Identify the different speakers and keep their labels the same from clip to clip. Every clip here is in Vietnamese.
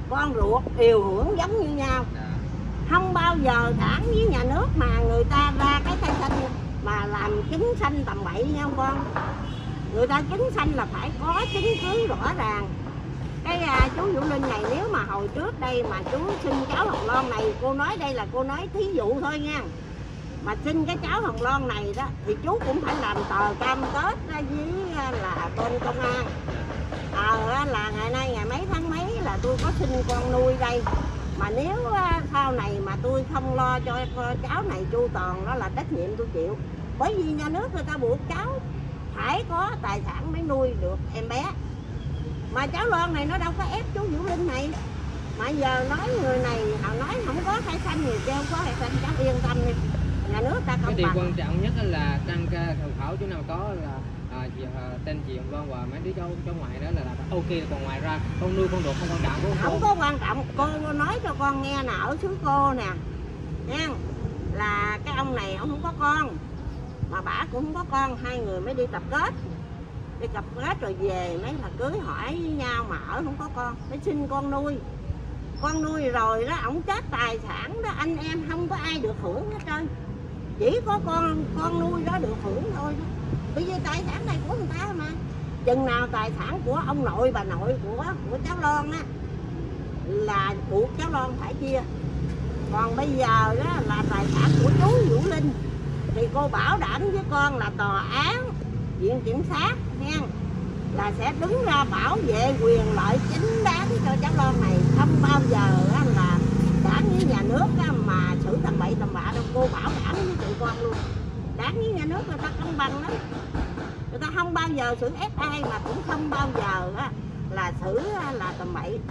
Speaker 1: con ruột điều hưởng giống như nhau. Không bao giờ đảng với nhà nước mà người ta ra cái cây xanh mà làm chứng xanh tầm bậy nhau con. Người ta chứng xanh là phải có chứng cứ rõ ràng. Cái chú Vũ Linh này nếu mà hồi trước đây mà chú xin cháu Hồng Loan này, cô nói đây là cô nói thí dụ thôi nha, mà xin cái cháu Hồng Loan này đó thì chú cũng phải làm tờ cam kết với là bên công an là ngày nay ngày mấy tháng mấy là tôi có xin con nuôi đây, mà nếu sau này mà tôi không lo cho cháu này chu toàn đó là trách nhiệm tôi chịu, bởi vì nhà nước người ta buộc cháu phải có tài sản mới nuôi được em bé. Mà cháu Loan này nó đâu có ép chú Vũ Linh này, mà giờ nói người này họ nói không có khai xanh thì kêu có khai xanh, cháu yên tâm đi, nhà nước ta công
Speaker 2: cái
Speaker 1: bằng.
Speaker 2: điều quan trọng nhất là đăng ca hộ khẩu chỗ nào có là tên chị Hồng Loan và mấy đứa cháu ngoại đó là ok, còn ngoài ra con nuôi con ruột không quan trọng.
Speaker 1: Không có quan trọng, cô nói cho con nghe là ở xứ cô nè nha, là cái ông này ông không có con mà bả cũng không có con, hai người mới đi tập kết rồi về mấy là cưới hỏi với nhau mà ở không có con, mới xin con nuôi rồi đó, ổng chết tài sản đó anh em không có ai được hưởng hết trơn, chỉ có con nuôi đó được hưởng thôi đó. Bởi vì tài sản này của người ta mà, chừng nào tài sản của ông nội bà nội của cháu Loan á là buộc cháu Loan phải chia, còn bây giờ đó là tài sản của chú Vũ Linh thì cô bảo đảm với con là tòa án viện kiểm sát nha là sẽ đứng ra bảo vệ quyền lợi chính đáng cho cháu Loan này, không bao giờ là đảng với nhà nước mà xử tầm bậy tầm bạ đâu, cô bảo đảm với tụi con luôn. Đảng với nhà nước người ta công bằng lắm, người ta không bao giờ xử ép ai mà cũng không bao giờ là xử là tầm bậy.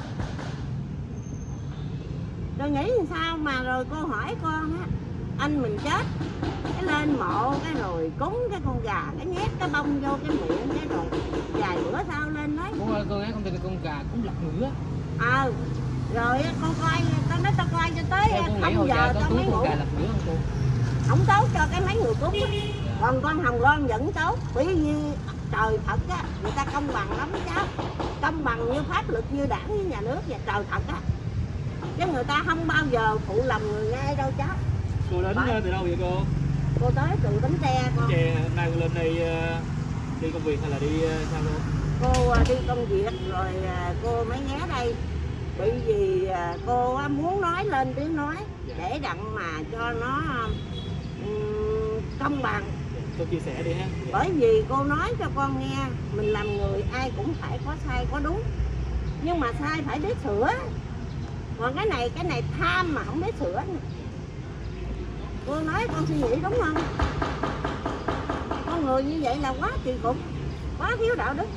Speaker 1: Rồi nghĩ làm sao mà rồi cô hỏi con anh mình chết cái lên mộ cái rồi cúng cái con gà, cái nhét cái bông vô cái miệng cái rồi vài bữa sau lên nói
Speaker 2: con nghe con tin là con gà cũng lật nữa.
Speaker 1: Rồi con coi, tao nói tao coi cho tới 0 giờ tao mới ngủ. Không tốt cho cái mấy người cúng, còn con Hồng Loan vẫn tốt, bởi vì trời Phật á người ta công bằng lắm cháu, công bằng như pháp luật như đảng với nhà nước và trời Phật á, chứ người ta không bao giờ phụ lòng người ngay đâu cháu.
Speaker 3: Cô đến từ đâu vậy cô?
Speaker 1: Cô tới từ Bến Tre con.
Speaker 3: Nay cô lên đây đi công việc hay là đi sao luôn?
Speaker 1: Cô đi công việc rồi cô mới ghé đây, bởi vì cô muốn nói lên tiếng nói để đặng mà cho nó công bằng.
Speaker 3: Cô chia sẻ đi ha.
Speaker 1: Bởi vì cô nói cho con nghe, mình làm người ai cũng phải có sai có đúng, nhưng mà sai phải biết sửa, còn cái này tham mà không biết sửa. Cô nói con suy nghĩ đúng không? Con người như vậy là quá kỳ cục, quá thiếu đạo đức.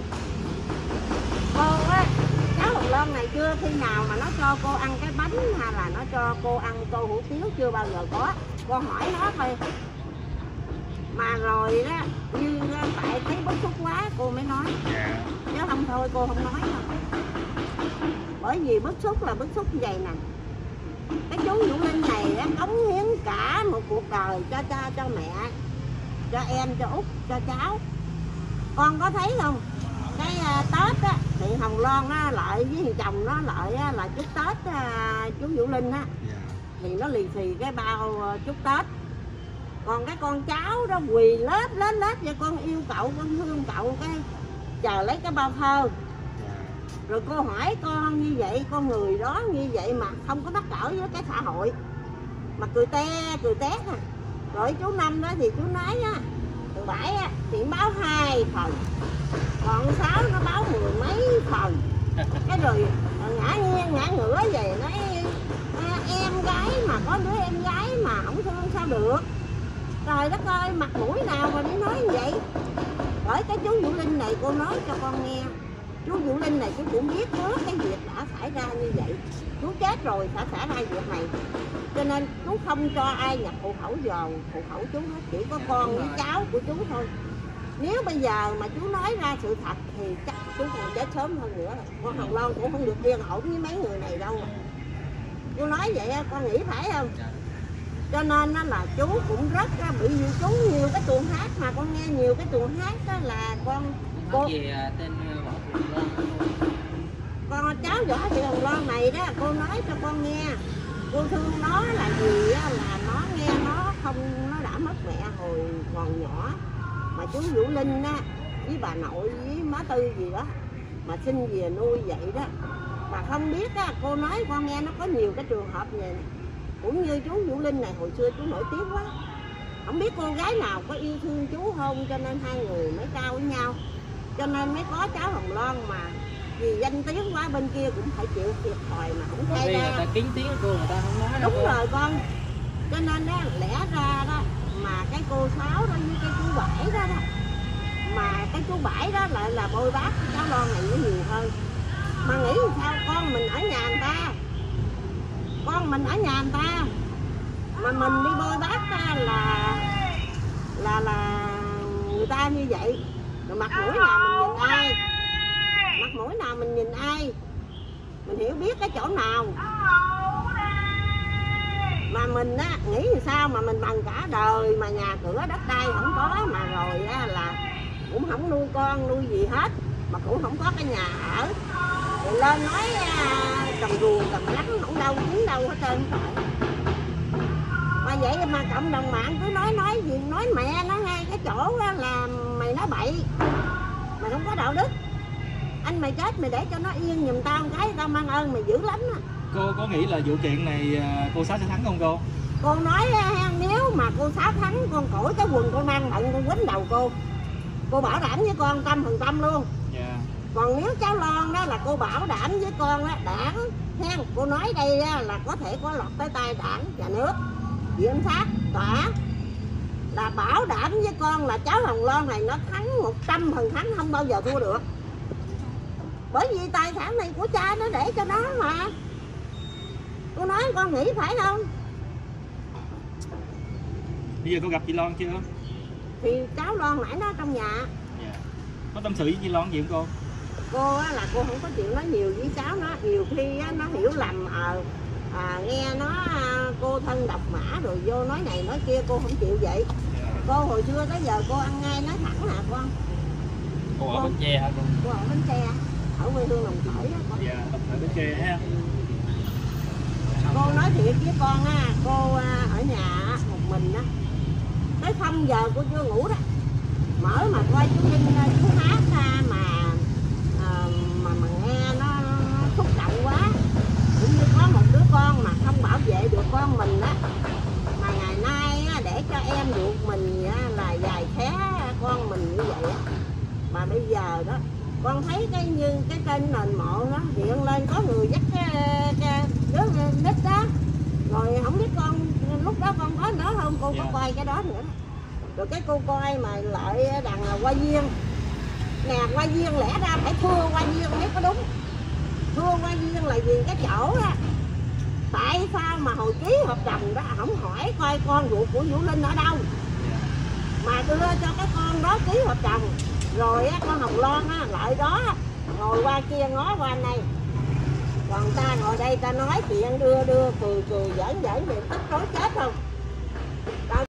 Speaker 1: Cô á, cháu Hồng Loan này chưa khi nào mà nó cho cô ăn cái bánh hay là nó cho cô ăn tô hủ tiếu, chưa bao giờ có. Con hỏi nó thôi. Mà rồi đó, như tại thấy bức xúc quá cô mới nói. Chứ không thôi cô không nói đâu. Bởi vì bức xúc là bức xúc như vậy nè. Cái chú Vũ Linh này cống hiến cả một cuộc đời cho cha, cho mẹ, cho em, cho út, cho cháu. Con có thấy không? Cái Tết á, thì Hồng Loan á, lợi với thằng chồng nó lợi á, là chúc Tết chú Vũ Linh á, thì nó lì xì cái bao chúc Tết. Còn cái con cháu đó quỳ lết và con yêu cậu, con thương cậu, cái chờ lấy cái bao thơ. Rồi cô hỏi con như vậy, con người đó như vậy mà không có bắt cỡ với cái xã hội, mà cười tét à. Rồi chú Năm đó thì chú nói á, từ 7 á, thì báo 2 phần, còn 6 nó báo 10 mấy phần. Cái rồi ngã nghiêng ngã ngửa về nói em gái mà có đứa em gái mà không thương sao được. Trời đất ơi, mặt mũi nào mà đi nói như vậy. Bởi cái chú Vũ Linh này cô nói cho con nghe, chú Vũ Linh này chú cũng biết trước cái việc đã xảy ra như vậy, chú chết rồi sẽ xảy ra việc này, cho nên chú không cho ai nhập hộ khẩu vào hộ khẩu chú hết, chỉ có con với cháu của chú thôi. Nếu bây giờ mà chú nói ra sự thật thì chắc chú còn chết sớm hơn nữa. Con Hồng Loan cũng không được yên ổn với mấy người này đâu. Chú nói vậy con nghĩ phải không? Cho nên là chú cũng rất bị chú nhiều cái tuồng hát, mà con nghe nhiều cái tuồng hát đó là cô con cháu Võ Thị Hồng Loan này đó, cô nói cho con nghe, cô thương nó là gì á, là nó nghe nó không, nó đã mất mẹ hồi còn nhỏ, mà chú Vũ Linh á với bà nội với má Tư gì đó mà sinh về nuôi vậy đó. Mà không biết á, cô nói con nghe nó có nhiều cái trường hợp vậy nè. Cũng như chú Vũ Linh này hồi xưa chú nổi tiếng quá, không biết cô gái nào có yêu thương chú không, cho nên hai người mới cao với nhau, cho nên mới có cháu Hồng Loan. Mà vì danh tiếng quá bên kia cũng phải chịu thiệt thòi mà không
Speaker 2: Bởi
Speaker 1: thay
Speaker 2: vì
Speaker 1: ra.
Speaker 2: người ta kín tiếng cô, người ta không nói đâu
Speaker 1: Đúng
Speaker 2: cô.
Speaker 1: rồi con, cho nên đó lẽ ra đó mà cái cô Sáu đó với cái chú Bảy đó, mà cái chú Bảy đó lại là bôi bác cái cháu Loan này nó nhiều hơn. Mà nghĩ sao con mình ở nhà người ta, con mình ở nhà người ta mà mình đi bôi bác ta là người ta như vậy. Rồi mặt mũi nào mình nhìn ai, mặt mũi nào mình nhìn ai, mình hiểu biết cái chỗ nào. Mà mình á nghĩ làm sao mà mình bằng cả đời mà nhà cửa đất đai không có, mà rồi á là cũng không nuôi con nuôi gì hết, mà cũng không có cái nhà ở, rồi lên nói trồng ruộng trồng lắng không đâu kiếm đâu hết trơn phải. Mà vậy mà cộng đồng mạng cứ nói gì, nói mẹ nó ngay cái chỗ đó là mày nói bậy, mày không có đạo đức, anh mày chết mày để cho nó yên giùm tao một cái, tao mang ơn mày dữ lắm á.
Speaker 3: Cô có nghĩ là vụ kiện này cô Sáu sẽ thắng không cô?
Speaker 1: Cô nói nếu mà cô Sáu thắng, con cổi cái quần con mang bận con quýnh đầu cô bảo đảm với con 100% luôn.
Speaker 3: Dạ.
Speaker 1: Còn nếu cháu Loan đó là cô bảo đảm với con đó, đảng hen, cô nói đây là có thể có lọt tới tay đảng, nhà nước, viện sát, tòa, là bảo đảm với con là cháu Hồng Loan này nó thắng 100%, không bao giờ thua được. Bởi vì tài sản này của cha nó để cho nó mà. Cô nói con nghĩ phải không?
Speaker 3: Bây giờ cô gặp chị Loan chưa?
Speaker 1: Thì cháu Loan nãy nó trong nhà.
Speaker 3: Dạ. Có tâm sự với chị Loan gì không cô?
Speaker 1: Cô á, là cô không có chịu nói nhiều với cháu nó, nhiều khi á, nó hiểu lầm nghe nó cô thân độc mã rồi vô nói này nói kia, cô không chịu vậy.
Speaker 3: Dạ.
Speaker 1: Cô hồi xưa tới giờ cô ăn ngay nói thẳng hả con?
Speaker 2: Cô ở Bến Tre hả cô?
Speaker 1: Cô ở Bến Tre, ở quê hương Đồng Khởi á con.
Speaker 3: Dạ, ở Bến Tre ha.
Speaker 1: Cô nói thiệt với con á, cô ở nhà một mình á, tới 0 giờ cô chưa ngủ đó, mở mà coi chú Linh chú hát mà nghe nó xúc động quá. Cũng như có một đứa con mà không bảo vệ được con mình á, mà ngày nay á, để cho em ruột mình á, là dài khé con mình như vậy á. Mà bây giờ đó con thấy cái như cái trên nền mộ nó hiện lên có người dắt cái đứa nít đó, rồi không biết con lúc đó con có nữa không, cô có coi cái đó nữa đó. Rồi cái cô coi mà lại đằng là Hoa Duyên nè, Hoa Duyên lẽ ra phải thua Hoa Duyên mới có đúng. Thua Hoa Duyên là vì cái chỗ đó, tại sao mà hồi ký hợp đồng đó không hỏi coi con ruột của Vũ Linh ở đâu, mà đưa cho cái con đó ký hợp đồng, rồi con Hồng Loan á lại đó ngồi qua kia ngó qua này, còn ta ngồi đây ta nói chuyện đưa cười giỡn vậy tức rối chết không.